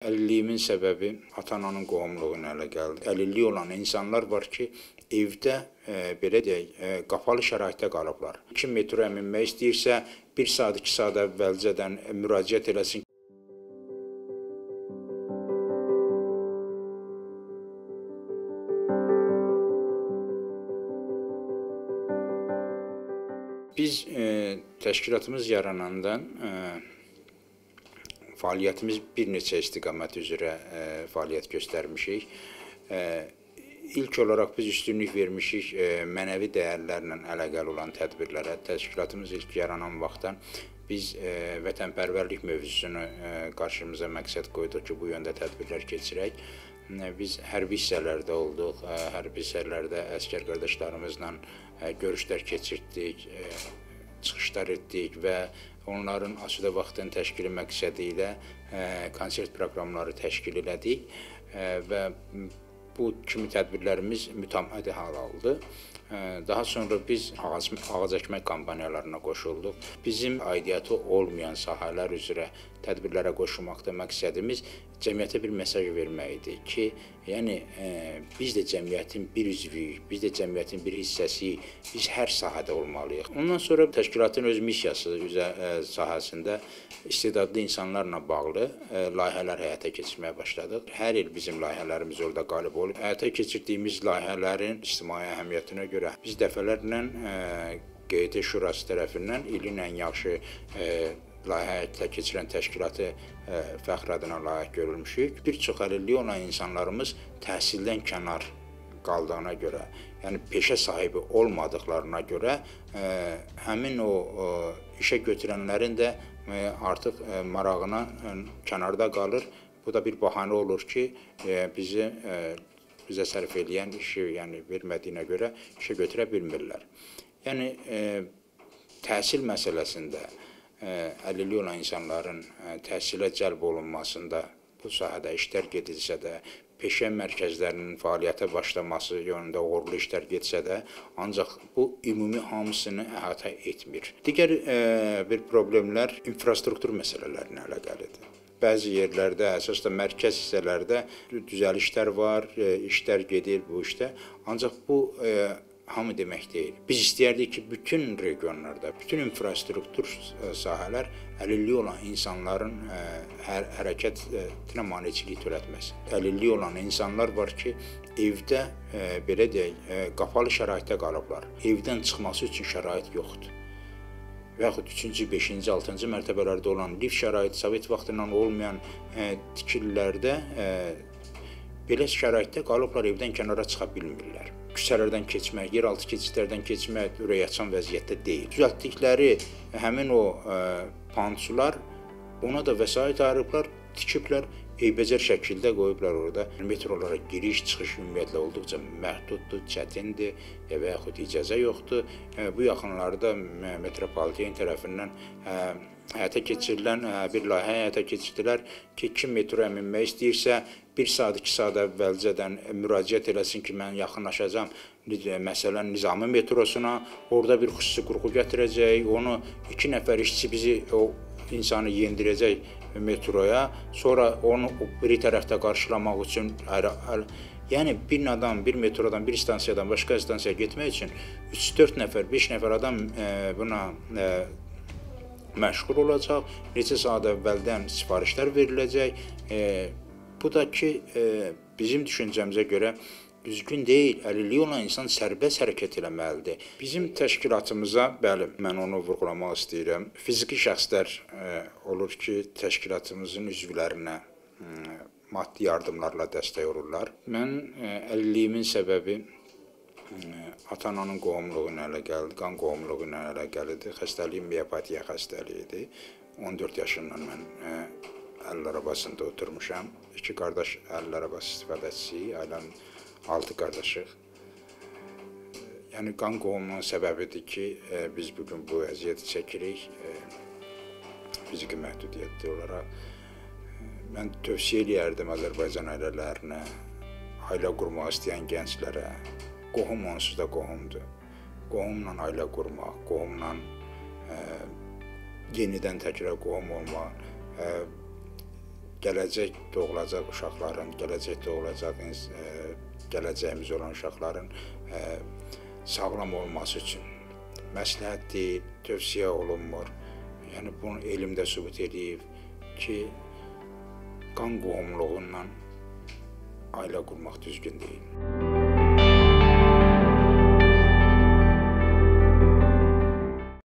Əlilliyimin səbəbi ata-ananın qohumluğu ilə gəldi. Əlilliyi olan insanlar var ki, evdə belə deyək, qapalı şəraitdə qalıblar. 2 metroya minmək istəyirsə, 1 saat, 2 saat əvvəlcədən müraciət eləsin. Biz təşkilatımız yaranandan fəaliyyətimiz bir neçə istiqamət üzrə fəaliyyət göstərmişik. İlk olaraq biz üstünlük vermişik mənəvi dəyərlərlə əlaqəli olan tədbirlərə. Təşkilatımız ilk yaranan vaxtdan biz vətənpərvərlik mövzusunu qarşımıza məqsəd qoyduq ki, bu yöndə tədbirlər keçirək. Biz hərbi hissələrdə olduq, hərbi hissələrdə əsgər qardaşlarımızla görüşlər keçirdik, çıxışlar etdik və onların asudə vaxtın təşkili məqsədi ilə konsert proqramları təşkil elədik və bu kimi tədbirlərimiz mütəmadi hal aldı. Daha sonra biz ağac əkmək kampaniyalarına qoşulduq. Bizim aidiyyatı olmayan sahələr üzrə tədbirlərə qoşulmaqda məqsədimiz cəmiyyətə bir mesaj vermək idi ki, yəni biz də cəmiyyətin bir üzvüyük, biz də cəmiyyətin bir hissəsiyik, biz hər sahədə olmalıyıq. Ondan sonra təşkilatın öz missiyası sahəsində istedadlı insanlarla bağlı layihələr həyata keçirməyə başladıq. Hər il bizim layihələrimiz orada qalib olub. Həyata keçirdiyimiz layihələrin ictimai əhəmiyyətinə görə biz dəfələrlə QT Şurası tərəfindən ilin ən yaxşı layihə həyata keçirən təşkilatı fəxr adına layiq görülmüşük. Bir çox əlilliyi olan insanlarımız təhsildən kənar qaldığına görə, yəni peşə sahibi olmadıqlarına görə həmin o işə götürənlərin də artıq marağına kənarda qalır. Bu da bir bəhanə olur ki, bizə sərf eləyən işi vermədiyinə görə işə götürə bilmirlər. Yəni təhsil məsələsində əlilliyi olan insanların təhsilə cəlb olunmasında bu sahədə işlər gedilsə də, peşə mərkəzlərinin fəaliyyətə başlaması yönündə uğurlu işlər getsə də, ancaq bu ümumi hamısını əhatə etmir. Digər bir problemlər infrastruktur məsələlərinə əlaqəlidir. Bəzi yerlərdə, əsasda mərkəz hissələrdə düzəlişlər var, işlər gedir bu işdə, ancaq bu hamı demək deyil. Biz istəyərdik ki, bütün regionlarda, bütün infrastruktur sahələr əlilliyi olan insanların hərəkətinə maneçilik törətməsin. Əlilliyi olan insanlar var ki, evdə belə deyək, qapalı şəraitdə qalıblar. Evdən çıxması üçün şərait yoxdur. Və yaxud 3-cü, 5-ci, 6-cı mərtəbələrdə olan lift şəraiti Sovet vaxtından olmayan tikililərdə belə şəraitdə qalıblar, evdən kənara çıxa bilmirlər. Küçələrdən keçmək, yeraltı keçidlərdən keçmək ürəkaçan vəziyyətdə deyil. Düzəltdikləri həmin o pansular ona da vəsait ayırıblar, tikiblər, eybəcər şəkildə qoyublar orada. Metrolara giriş, çıxış ümumiyyətlə olduqca məhduddur, çətindir və yaxud icazə yoxdur. Bu yaxınlarda metropoliten tərəfindən həyata keçirilən bir layihə həyata keçirdilər ki, 2 metroya minmək istəyirsə, 1 saat, 2 saat əvvəlcədən müraciət eləsin ki, mən yaxınlaşacam, məsələn, Nizami metrosuna, orada bir xüsusi qurğu gətirəcək, onu 2 nəfər işçi bizi o insanı yendirəcək metroya, sonra onu biri tərəfdə qarşılamaq üçün, yəni bir adam, bir metrodan, bir stansiyadan başqa stansiyaya getmək üçün 3-4 nəfər, 5 nəfər adam buna məşğul olacaq, neçə saat əvvəldən sifarişlər veriləcək. Bu da ki, bizim düşüncəmizə görə düzgün deyil, əlilliyi olan insan sərbəst hərəkət eləməlidir. Bizim təşkilatımıza, bəli, mən onu vurğulamaq istəyirəm, fiziki şəxslər olur ki, təşkilatımızın üzvlərinə maddi yardımlarla dəstək olurlar. Mən əlilliyimin səbəbi ata-ananın qohumluğu ilə əlaqəlidir, qan qohumluğu ilə əlaqəlidir. Xəstəliyim miopatiya xəstəliyidir. 14 yaşından mən əl arabasında oturmuşam. 2 qardaş əl arabası istifadəçisiyik, ailəm 6 qardaşıq. Yəni qan qohumluğunun səbəbidir ki, biz bugün bu əziyyəti çəkirik, fiziki məhdudiyyətli olaraq. Mən tövsiyə eləyərdim Azərbaycan ailələrinə, ailə qurmaq istəyən gənclərə. Qohum onsuz da qohumdur. Qohumla ailə qurmaq, qohumla yenidən təkrar qohum olmaq gələcək doğulacaq uşaqların, gələcəyimiz olan uşaqların sağlam olması üçün məsləhət deyil, tövsiyə olunmur. Yəni, bunu elmdə sübut edib ki, qan qohumluğundan ailə qurmaq düzgün deyil.